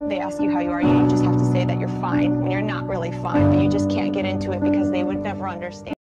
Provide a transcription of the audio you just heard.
they ask you how you are, you just have to say that you're fine when you're not really fine, but you just can't get into it because they would never understand.